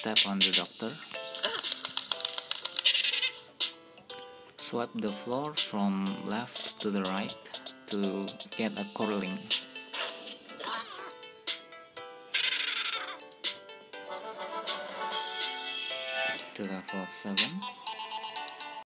tap on the doctor. Swipe the floor from left to the right to get a curling. To level 7.